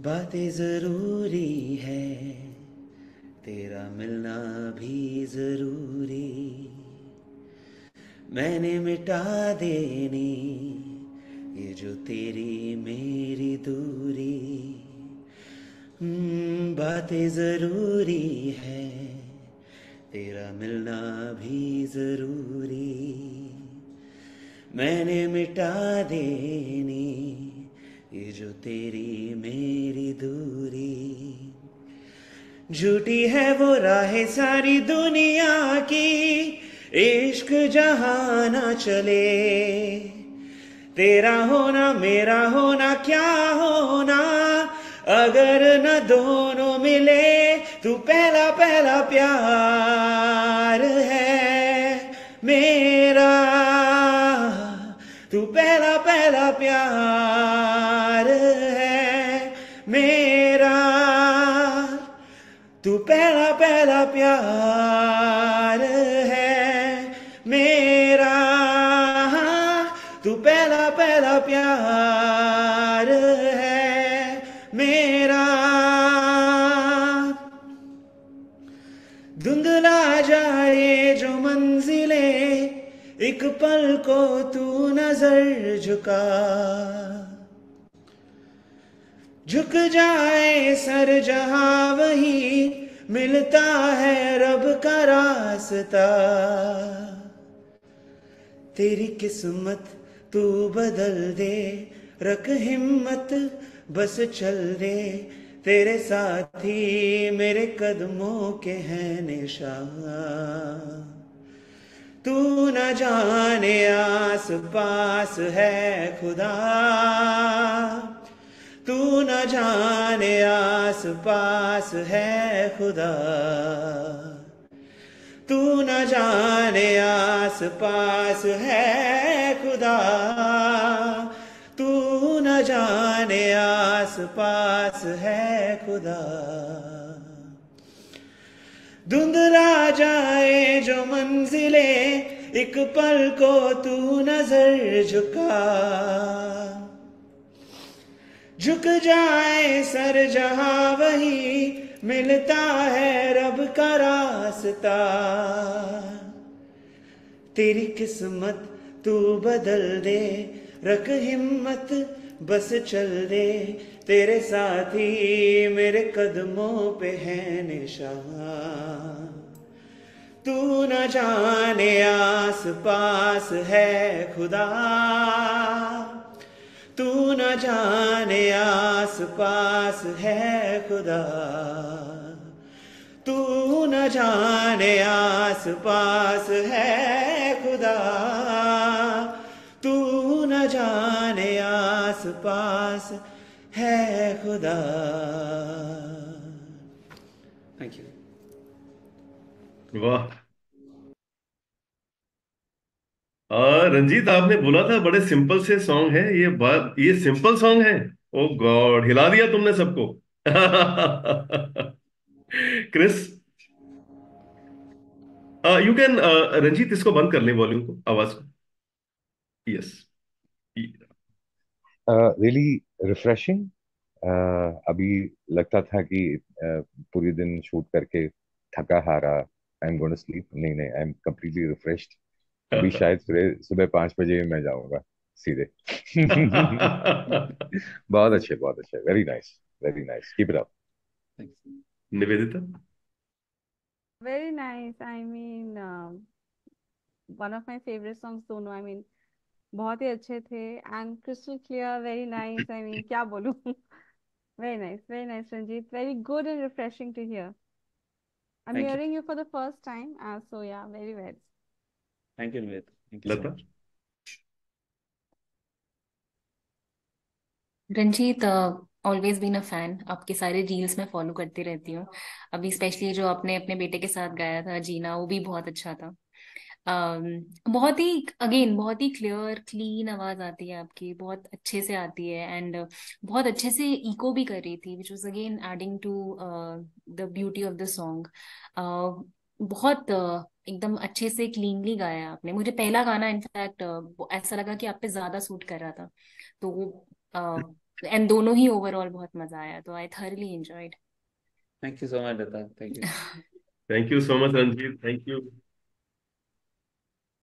बातें ज़रूरी है, तेरा मिलना भी ज़रूरी। मैंने मिटा देनी ये जो तेरी मेरी दूरी। बातें ज़रूरी है, तेरा मिलना भी ज़रूरी। मैंने मिटा देनी ये जो तेरी मेरी दूरी। झूठी है वो राहें सारी दुनिया की, इश्क जहाँ ना चले। तेरा होना मेरा होना क्या होना, अगर न दोनों मिले। तू पहला पहला प्यार है मेरा, तू पहला पहला प्यार है मेरा। तू पहला पहला प्यार है मेरा। तू पहला पहला प्यार है मेरा। धुंधला जाए जो मंजिलें, एक पल को तू नजर झुका। झुक जाए सर जहां वही मिलता है रब का रास्ता। तेरी किस्मत तू बदल दे, रख हिम्मत बस चल दे। तेरे साथी मेरे कदमों के हैं निशान। तू न जाने आस पास है खुदा, तू न जाने आस पास है खुदा। तू न जाने आस पास है खुदा, तू न जाने आस पास है खुदा। धुंधला जाए जो मंजिलें, एक पल को तू नजर झुका। झुक जाए सर जहां वही मिलता है रब का रास्ता। तेरी किस्मत तू बदल दे, रख हिम्मत बस चल दे। तेरे साथी मेरे कदमों पे है निशान। तू न जाने आस पास है खुदा, तू न जाने आस पास है खुदा। तू न जाने आस पास है खुदा, तू न जाने आस पास है खुदा। Thank you. वाह। रंजीत, आपने बोला था बड़े सिंपल से सॉन्ग है, ये बात, ये सिंपल सॉन्ग है। ओ गॉड, हिला दिया तुमने सबको। क्रिस, यू कैन, रंजीत इसको बंद कर ले, वॉल्यूम को, आवाज को। यस। Really refreshing. अभी लगता था कि पूरी दिन शूट करके थका हारा, I am going to sleep. नहीं नहीं, आई एम कंप्लीटली रिफ्रेश्ड। अभी शायद सुबह सुबह 5 बजे मैं जाऊंगा सीधे। बहुत अच्छे, very nice, very nice, keep it up. Nivedita. Very nice. I mean, one of my favorite songs दोनों. I mean, बहुत ही अच्छे थे. And crystal clear, very nice. I mean, क्या बोलूं? Very nice, Ranjit. Very good and refreshing to hear. I'm thank you. hearing you for the first time. So yeah, very well. Thank you Nived, thank you so Lata. Much. Ranjit, always been a fan, आपके सारे reels में follow करती रहती हूँ। अभी specially जो आपने अपने बेटे के साथ गाया था जीना, वो भी बहुत अच्छा था। बहुत ही, अगेन, बहुत ही क्लियर क्लीन आवाज आती है आपकी, बहुत अच्छे से आती है। एंड बहुत अच्छे से इको भी कर रही थी, which was again adding to the beauty of the song. बहुत एकदम अच्छे से क्लीनली गाया आपने। मुझे पहला गाना इनफैक्ट ऐसा लगा कि आप पे ज्यादा सूट कर रहा था। तो एंड दोनों ही ओवरऑल बहुत मजा आया, तो I thoroughly enjoyed. Thank you so much Lata, thank you. Thank you so much Ranjit, thank you.